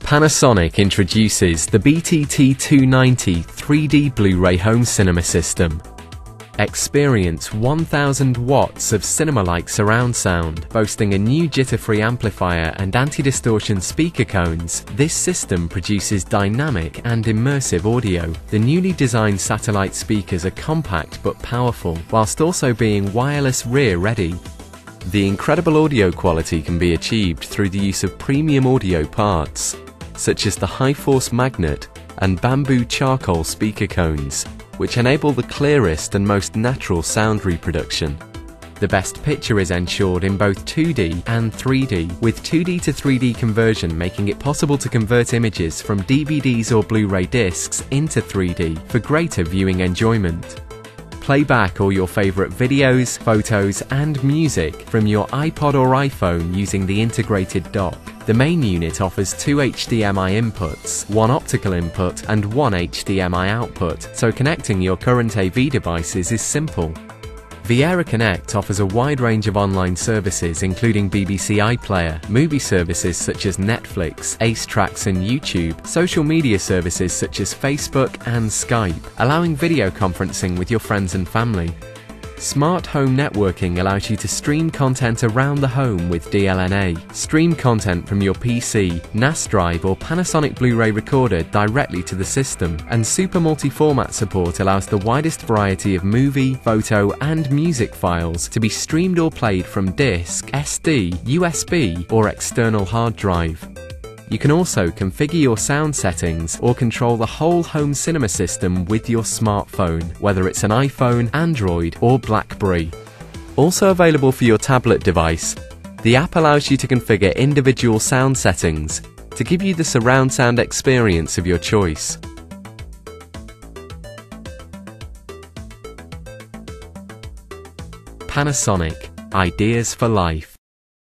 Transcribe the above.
Panasonic introduces the BTT290 3D Blu-ray Home Cinema System. Experience 1000 watts of cinema-like surround sound. Boasting a new jitter-free amplifier and anti-distortion speaker cones, this system produces dynamic and immersive audio. The newly designed satellite speakers are compact but powerful, whilst also being wireless rear-ready. The incredible audio quality can be achieved through the use of premium audio parts, such as the high-force magnet and bamboo charcoal speaker cones, which enable the clearest and most natural sound reproduction. The best picture is ensured in both 2D and 3D, with 2D to 3D conversion making it possible to convert images from DVDs or Blu-ray discs into 3D for greater viewing enjoyment. Play back all your favorite videos, photos, and music from your iPod or iPhone using the integrated dock. The main unit offers 2 HDMI inputs, 1 optical input, and 1 HDMI output, so connecting your current AV devices is simple. Viera Connect offers a wide range of online services including BBC iPlayer, movie services such as Netflix, AceTracks and YouTube, social media services such as Facebook and Skype, allowing video conferencing with your friends and family. Smart Home Networking allows you to stream content around the home with DLNA. Stream content from your PC, NAS drive or Panasonic Blu-ray recorder directly to the system. And Super Multi-Format support allows the widest variety of movie, photo and music files to be streamed or played from disc, SD, USB or external hard drive. You can also configure your sound settings or control the whole home cinema system with your smartphone, whether it's an iPhone, Android or BlackBerry. Also available for your tablet device, the app allows you to configure individual sound settings to give you the surround sound experience of your choice. Panasonic, ideas for life.